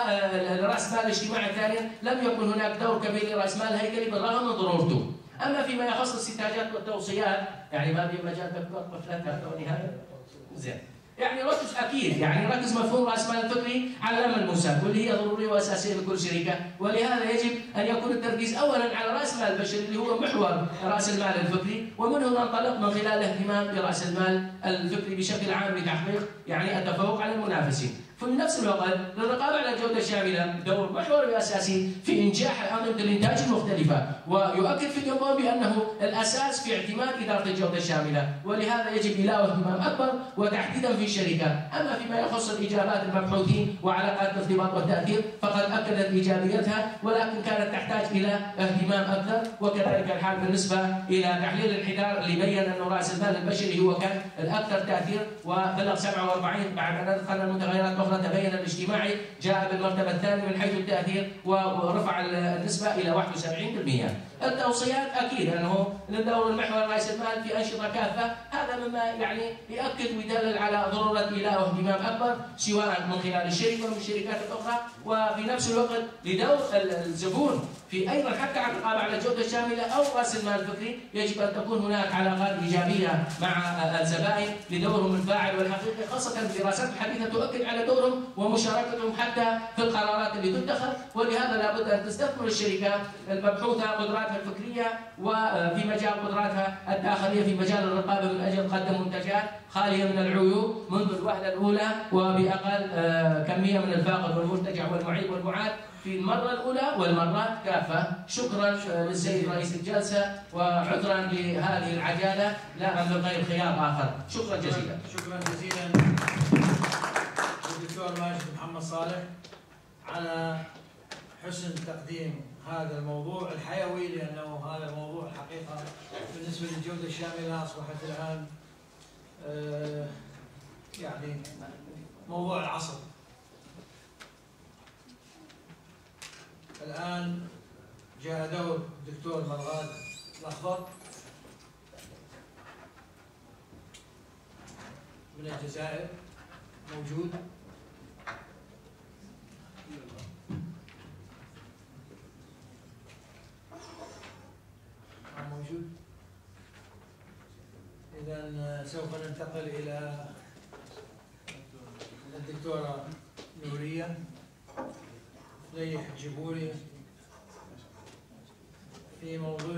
والراس مال الاجتماعي الثاني لم يكن هناك دور كبير لراس مال هيكلي بالرغم من ضرورته. اما فيما يخص الاستنتاجات والتوصيات يعني ما في مجال دكتور قفلتها ونهايه زين. يعني ركز اكيد يعني ركز مفهوم راس المال الفكري على الامن المساك واللي هي ضروريه واساسيه لكل شركه، ولهذا يجب ان يكون التركيز اولا على راس المال البشري اللي هو محور راس المال الفكري، ومنه ننطلق من خلال الاهتمام براس المال الفكري بشكل عام لتحقيق يعني التفوق على المنافسين. في نفس الوقت للرقابه على الجوده الشامله دور محوري اساسي في انجاح انظمه الانتاج المختلفه، ويؤكد في اليوم بانه الاساس في اعتماد اداره الجوده الشامله، ولهذا يجب ايلاء اهتمام اكبر وتحديدا في الشركات. اما فيما يخص الاجابات المبحوثين وعلاقات الارتباط والتاثير فقد اكدت ايجابيتها، ولكن كانت تحتاج الى اهتمام اكثر، وكذلك الحال بالنسبه الى تحليل الانحدار اللي بين انه راس المال البشري هو كان الاكثر تاثير، وبلغ سبعة وأربعين بعد ان دخلنا المتغيرات الاخرى تبين الاجتماعي جاء بالمرتبه الثانيه من حيث التاثير ورفع النسبه الى واحد وسبعين بالمئة. التوصيات اكيد انه للدور المحور راس المال في انشطه كافه، هذا مما يعني يؤكد ويدلل على ضروره ايلاء اهتمام اكبر سواء من خلال الشركه ومن الشركات الاخرى، وفي نفس الوقت لدور الزبون في ايضا حتى على الرقابه على الجوده الشامله او راس المال الفكري يجب ان تكون هناك علاقات ايجابيه مع الزبائن لدورهم الفاعل والحقيقي، خاصه الدراسات الحديثه تؤكد على دورهم ومشاركتهم حتى في القرارات اللي تتخذ، ولهذا لابد ان تستثمر الشركات المبحوثه قدراتها الفكريه وفي مجال قدراتها الداخليه في مجال الرقابه من اجل تقدم منتجات خاليه من العيوب منذ الوهله الاولى وباقل كميه من الفاقد والمرتجع والمعيب والمعاد في المرة الأولى والمرات كافة. شكرا للسيد رئيس الجلسة وعذرا لهذه العجالة، لا أملك غير خيار آخر. شكرا جزيلا. شكرا جزيلا للدكتور ماجد محمد صالح على حسن تقديم هذا الموضوع الحيوي، لأنه هذا الموضوع الحقيقة بالنسبة للجودة الشاملة أصبحت الآن يعني موضوع العصر. الآن جاء دور الدكتور مرغاد الأخضر من الجزائر، موجود؟ موجود؟ إذن سوف ننتقل إلى الدكتورة نورية ليح جبوري في موضوع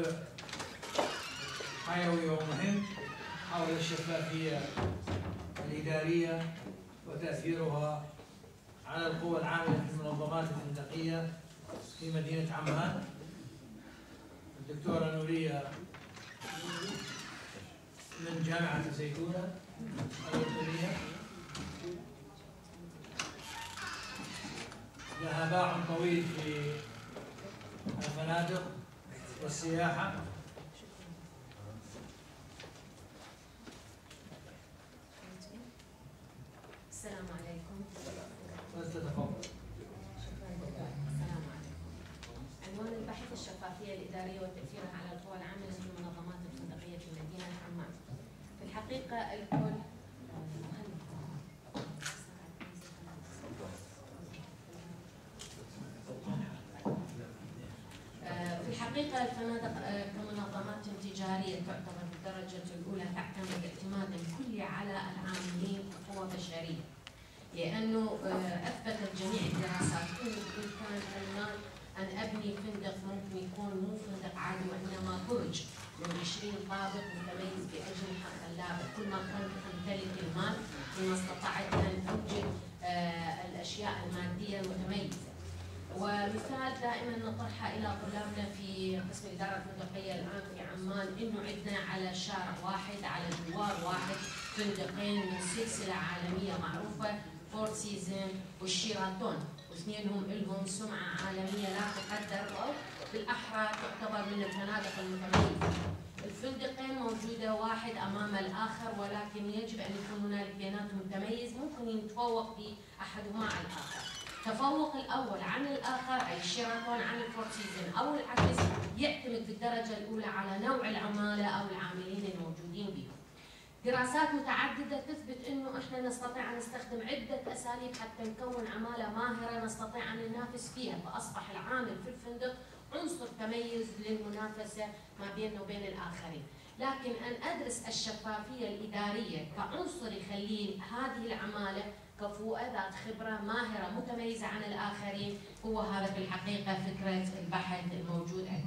حيوي ومهم حول الشفافية الإدارية وتأثيرها على القوى العاملة في المنظمات الفندقية في مدينة عمان، الدكتورة نورية من جامعة الزيتونة الأردنية، لها باع طويل في الفنادق والسياحة. السلام عليكم. فلتتفضل. السلام عليكم. عنوان البحث الشفافية الإدارية وتأثيرها على القوى العاملة في المنظمات الفندقية في مدينة عمان. في الحقيقة الكل في الحقيقة الفنادق كمنظمات تجارية تعتبر بالدرجة الأولى تعتمد اعتمادا كلي على العاملين كقوة بشرية، لأنه أثبتت جميع الدراسات أنه بإمكان المال أن أبني فندق ممكن يكون مو فندق عادي وإنما برج من عشرين طابق متميز بأجنحة خلابة. كل ما كنت أمتلك المال كل ما استطعت أن أوجد الأشياء المادية المتميزة. ومثال دائما نطرحها الى طلابنا في قسم الاداره الفندقيه الان في عمان، انه عندنا على شارع واحد على جوار واحد فندقين من سلسله عالميه معروفه، فور سيزون والشيراتون، واثنينهم لهم سمعه عالميه لا تقدر، او بالاحرى تعتبر من الفنادق المتميزه. الفندقين موجوده واحد امام الاخر، ولكن يجب ان يكون هنالك بيناتهم تميز ممكن يتفوق به احدهما على الاخر. تفوق الأول عن الآخر أي الشيراتون عن الفور سيزون أو العكس يعتمد بالدرجة الأولى على نوع العمالة أو العاملين الموجودين بهم. دراسات متعددة تثبت أنه إحنا نستطيع أن نستخدم عدة أساليب حتى نكون عمالة ماهرة نستطيع أن ننافس فيها، فأصبح العامل في الفندق عنصر تميز للمنافسة ما بيننا وبين الآخرين. لكن أن أدرس الشفافية الإدارية كعنصر يخلي هذه العمالة كفؤة ذات خبرة ماهرة متميزة عن الآخرين، هو هذا في الحقيقة فكرة البحث الموجود عندنا.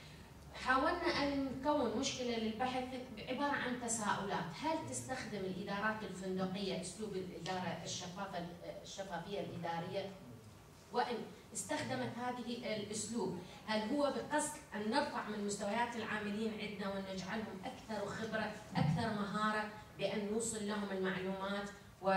حاولنا أن نكون مشكلة للبحث عبارة عن تساؤلات: هل تستخدم الإدارات الفندقية أسلوب الإدارة الشفافة الشفافية الإدارية؟ وإن استخدمت هذه الأسلوب هل هو بقصد أن نرفع من مستويات العاملين عندنا ونجعلهم أكثر خبرة أكثر مهارة بأن نوصل لهم المعلومات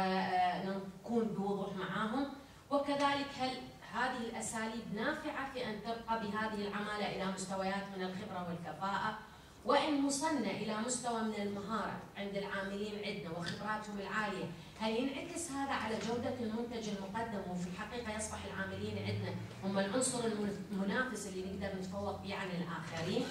ونكون بوضوح معاهم؟ وكذلك هل هذه الأساليب نافعة في أن ترقى بهذه العمالة إلى مستويات من الخبرة والكفاءة؟ وإن وصلنا إلى مستوى من المهارة عند العاملين عندنا وخبراتهم العالية، هل ينعكس هذا على جودة المنتج المقدم؟ وفي الحقيقة يصبح العاملين عندنا هم العنصر المنافس اللي نقدر نتفوق به عن الآخرين.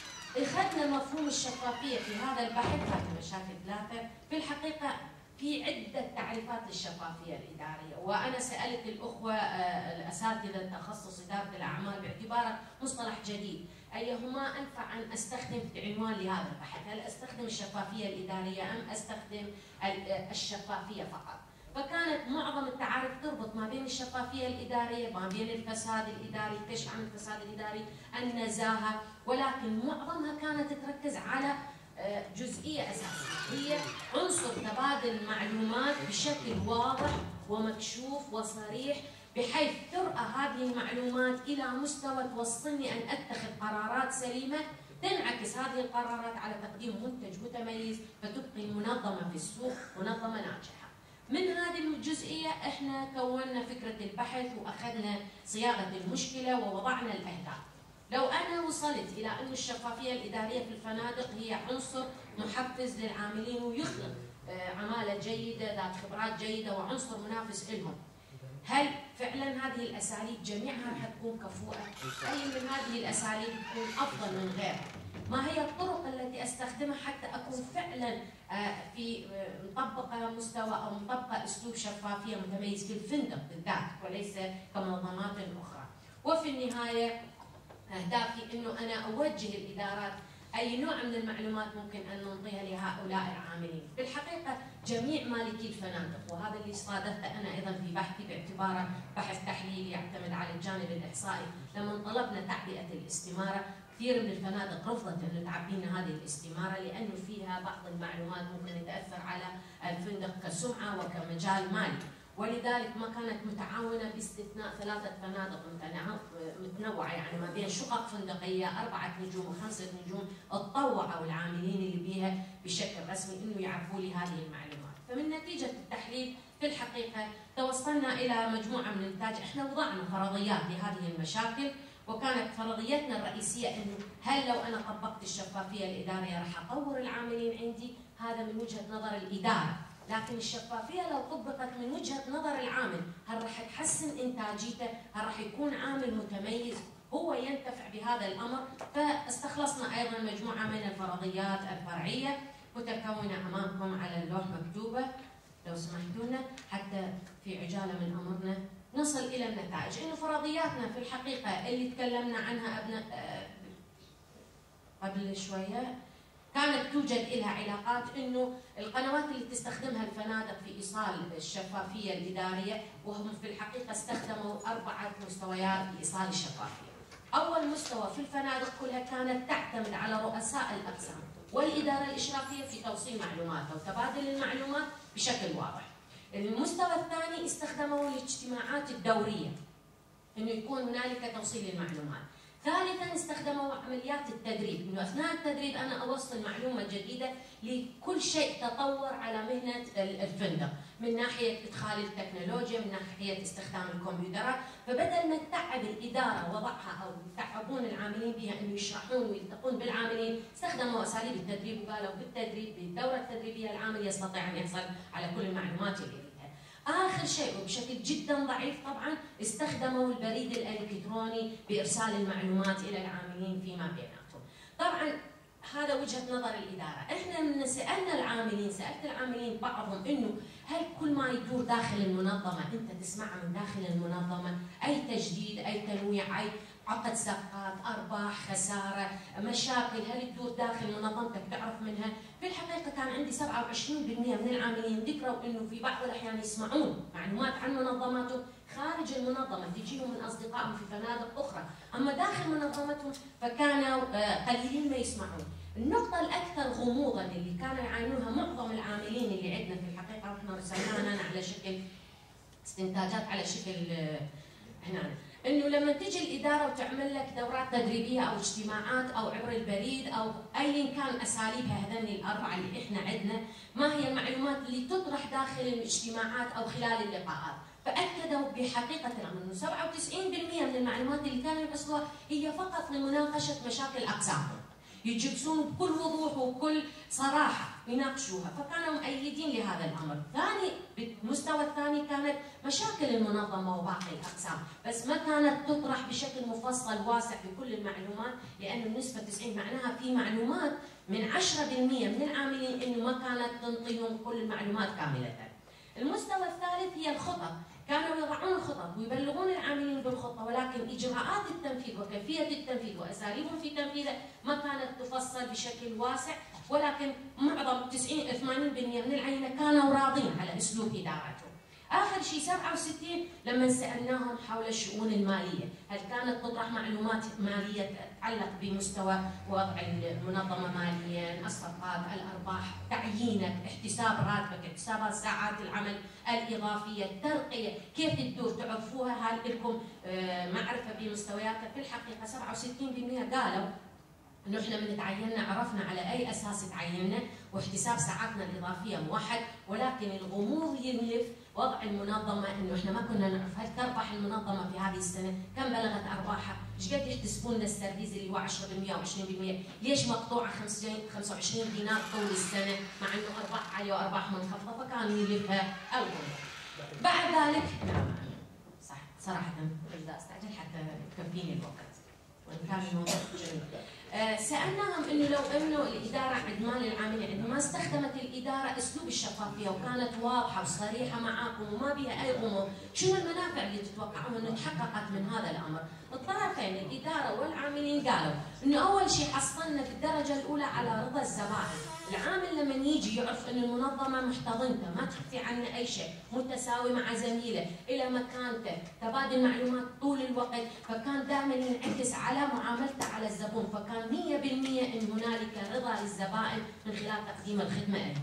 أخذنا مفهوم الشفافية في هذا البحث، هذه مشاكل ثلاثة. في الحقيقة في عدة تعريفات للشفافية الإدارية، وأنا سألت الأخوة الأساتذة تخصص إدارة الأعمال باعتباره مصطلح جديد أيهما أنفع أن أستخدم في عنوان لهذا البحث، هل أستخدم الشفافية الإدارية أم أستخدم الشفافية فقط؟ فكانت معظم التعاريف تربط ما بين الشفافية الإدارية ما بين الفساد الإداري، كشف عن الفساد الإداري، النزاهة، ولكن معظمها كانت تركز على جزئية أساسية هي عنصر تبادل المعلومات بشكل واضح ومكشوف وصريح، بحيث ترأى هذه المعلومات إلى مستوى توصلني أن أتخذ قرارات سليمة تنعكس هذه القرارات على تقديم منتج متميز فتبقي المنظمة في السوق منظمة ناجحة. من هذه الجزئية احنا كونا فكرة البحث وأخذنا صياغة المشكلة ووضعنا الأهداف. لو أنا وصلت إلى أن الشفافية الإدارية في الفنادق هي عنصر محفز للعاملين ويخلق عمالة جيدة ذات خبرات جيدة وعنصر منافس لهم، هل فعلا هذه الأساليب جميعها حتكون كفؤة؟ أي من هذه الأساليب تكون أفضل من غيرها؟ ما هي الطرق التي أستخدمها حتى أكون فعلا في مطبقة مستوى أو مطبقة أسلوب شفافية متميز في الفندق بالذات وليس كمنظمات أخرى؟ وفي النهاية أهدافي أنه أنا أوجه الإدارات أي نوع من المعلومات ممكن أن نعطيها لهؤلاء العاملين. بالحقيقة جميع مالكي الفنادق، وهذا اللي صادفته أنا أيضا في بحثي باعتباره بحث تحليلي يعتمد على الجانب الإحصائي، لما طلبنا تعبئة الاستمارة كثير من الفنادق رفضت أن تعبي لنا هذه الاستمارة لأنه فيها بعض المعلومات ممكن تأثر على الفندق كسمعة وكمجال مالي، ولذلك ما كانت متعاونة باستثناء ثلاثة فنادق متنوعة، يعني ما بين شقق فندقية أربعة نجوم وخمسة نجوم، تطوعوا العاملين اللي بيها بشكل رسمي إنه يعرفوا لي هذه المعلومات. فمن نتيجة التحليل في الحقيقة توصلنا إلى مجموعة من النتائج، احنا وضعنا فرضيات لهذه المشاكل، وكانت فرضيتنا الرئيسية إنه هل لو أنا طبقت الشفافية الإدارية راح أطور العاملين عندي؟ هذا من وجهة نظر الإدارة، لكن الشفافية لو طبقت من وجهة نظر العامل، هل راح تحسن إنتاجيته؟ هل راح يكون عامل متميز هو ينتفع بهذا الأمر؟ فاستخلصنا أيضا مجموعة من الفرضيات الفرعية متكونة أمامكم على اللوح مكتوبة، لو سمحتوا لنا حتى في عجالة من أمرنا نصل إلى النتائج. إنه فرضياتنا في الحقيقة اللي تكلمنا عنها أبناء قبل شوية كانت توجد لها علاقات، إنه القنوات اللي تستخدمها الفنادق في إيصال الشفافية الإدارية، وهم في الحقيقة استخدموا أربعة مستويات لإيصال الشفافية. أول مستوى في الفنادق كلها كانت تعتمد على رؤساء الأقسام والإدارة الإشرافية في توصيل معلوماتها وتبادل المعلومات بشكل واضح. المستوى الثاني استخدموا الاجتماعات الدورية، إنه يكون هنالك توصيل المعلومات. ثالثاً استخدموا عمليات التدريب، إنه أثناء التدريب أنا أوصل معلومة جديدة لكل شيء تطور على مهنة الفندق، من ناحية إدخال التكنولوجيا، من ناحية استخدام الكمبيوترات. فبدل ما تتعب الإدارة وضعها أو يتعبون العاملين بها إنه يشرحون ويلتقون بالعاملين، استخدموا أساليب التدريب، وقالوا بالتدريب بالدورة التدريبية العامل يستطيع أن يحصل على كل المعلومات اللي يريدها. آخر شيء وبشكل جدا ضعيف طبعا استخدموا البريد الإلكتروني بإرسال المعلومات إلى العاملين فيما بيناتهم. طبعا هذا وجهة نظر الإدارة. إحنا من سألنا العاملين، سألت العاملين بعضهم إنه هل كل ما يدور داخل المنظمة أنت تسمع من داخل المنظمة أي تجديد، أي تنويع، أي عقد صفقات، أرباح، خسارة، مشاكل، هل تدور داخل منظمتك تعرف منها؟ في الحقيقة كان عندي سبعة وعشرين بالمئة من العاملين ذكروا إنه في بعض الأحيان يسمعون معلومات عن منظماتهم خارج المنظمة، تجيهم من أصدقائهم في فنادق أخرى، أما داخل منظمتهم فكانوا قليلين ما يسمعون. النقطة الأكثر غموضاً اللي كانوا يعانونها معظم العاملين اللي عندنا في الحقيقة، وإحنا رسلناها على شكل استنتاجات على شكل هنا، إنه لما تجي الإدارة وتعمل لك دورات تدريبية أو اجتماعات أو عبر البريد أو أيا كان أساليبها هذني الأربعة اللي إحنا عندنا، ما هي المعلومات اللي تطرح داخل الاجتماعات أو خلال اللقاءات؟ فأكدوا بحقيقة الأمر إنه سبعة وتسعين بالمئة من المعلومات اللي كانوا يحصلوها هي فقط لمناقشة مشاكل أقسامهم، يجلسون بكل وضوح وبكل صراحة يناقشوها، فكانوا مؤيدين لهذا الأمر. ثاني بالمستوى الثاني كانت مشاكل المنظمة وباقي الأقسام، بس ما كانت تطرح بشكل مفصل واسع بكل المعلومات، لأن النسبة تسعين معناها في معلومات من عشرة بالمئة من العاملين إنه ما كانت تنطيهم كل المعلومات كاملة. المستوى الثالث هي الخطط، كانوا يضعون الخطط ويبلغون العاملين بالخطة، ولكن إجراءات التنفيذ وكيفية التنفيذ وأساليبهم في تنفيذه ما كانت تفصل بشكل واسع، ولكن معظم تسعين ثمانين بالمئة من العينة كانوا راضين على أسلوب إدارتهم. آخر شيء سبعة وستين لما سألناهم حول الشؤون المالية، هل كانت تطرح معلومات مالية تتعلق بمستوى وضع المنظمة ماليا، الصفقات، الأرباح، تعيينك، احتساب راتبك، احتساب ساعات العمل الإضافية، الترقية، كيف تدور تعرفوها، هل لكم معرفة بمستوياتها؟ في الحقيقة سبعة وستين بالمئة قالوا انه احنا من تعيننا عرفنا على اي اساس تعيننا، واحتساب ساعاتنا الاضافيه موحد، ولكن الغموض يلف وضع المنظمه، انه احنا ما كنا نعرف هل تربح المنظمه في هذه السنه، كم بلغت ارباحها، ايش قد يحتسبون لنا السيرفيس اللي هو عشرة بالمئة و عشرين بالمئة، ليش مقطوعه خمسة وعشرين دينار طول السنه مع انه ارباح عاليه وارباح منخفضه، فكان يلفها الغموض. بعد ذلك نعم صح صراحه بدي استعجل حتى يكفيني الوقت وان كان الموضوع جميل. آه سألناهم انه لو انه الاداره عند مال العاملين عندما استخدمت الاداره اسلوب الشفافيه وكانت واضحه وصريحه معاكم وما بها اي غموض، شنو المنافع اللي تتوقعون انه تحققت من هذا الامر؟ الطرفين الاداره والعاملين قالوا انه اول شيء حصلنا في الدرجه الاولى على رضا الزبائن، العامل لما يجي يعرف ان المنظمه محتضنته، ما تخفي عنه اي شيء، متساوي مع زميله، الى مكانته، تبادل معلومات طول الوقت، فكان دائما ينعكس على معاملته على الزبون، فكان مئة بالمئة ان هنالك رضا للزبائن من خلال تقديم الخدمه لهم.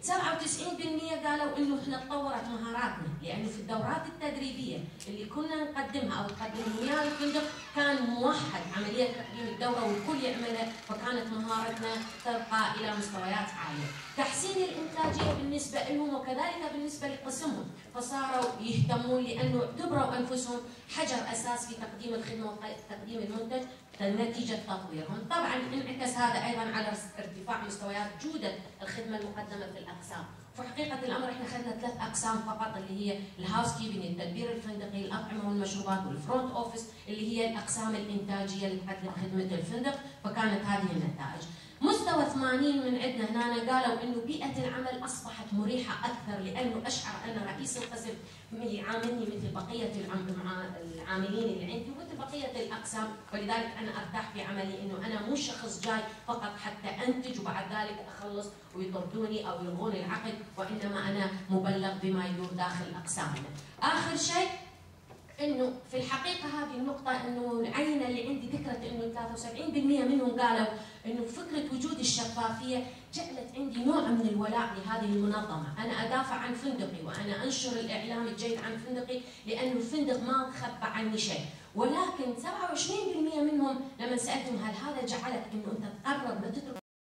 سبعة وتسعين بالمئة قالوا انه احنا تطورت مهاراتنا، لانه في الدورات التدريبيه اللي كنا نقدمها او تقدمها ويا الفندق كان موحد عمليه تقديم الدوره والكل يعملها، فكانت مهارتنا ترقى الى مستويات عاليه. تحسين الانتاجيه بالنسبه لهم وكذلك بالنسبه لقسمهم، فصاروا يهتمون لانه اعتبروا انفسهم حجر اساس في تقديم الخدمه وتقديم المنتج نتيجه تطويرهم. طبعا انعكس هذا ايضا على ارتفاع مستويات جوده الخدمه المقدمه في الاقسام. في حقيقه الامر احنا اخذنا ثلاث اقسام فقط اللي هي الهاوس كيبنج، التدبير الفندقي، الاطعمه والمشروبات، والفرونت اوفيس اللي هي الاقسام الانتاجيه اللي تقدم خدمه الفندق، فكانت هذه النتائج. مستوى ثمانين من عندنا هنا قالوا انه بيئه العمل اصبحت مريحه اكثر، لانه اشعر ان رئيس القسم يعاملني مثل بقيه العاملين اللي عندي ومثل بقيه الاقسام، ولذلك انا ارتاح في عملي، انه انا مو شخص جاي فقط حتى انتج وبعد ذلك اخلص ويطردوني او يلغون العقد، وانما انا مبلغ بما يدور داخل اقسامنا. اخر شيء انه في الحقيقه هذه النقطه، انه العينه اللي عندي ذكرت انه ثلاثة وسبعين بالمئة منهم قالوا انه فكره وجود الشفافيه جعلت عندي نوع من الولاء لهذه المنظمه، انا ادافع عن فندقي وانا انشر الاعلام الجيد عن فندقي، لانه الفندق ما خبى عني شيء. ولكن سبعة وعشرين بالمئة منهم لما سالتهم هل هذا جعلك انه انت تقرر ما تترك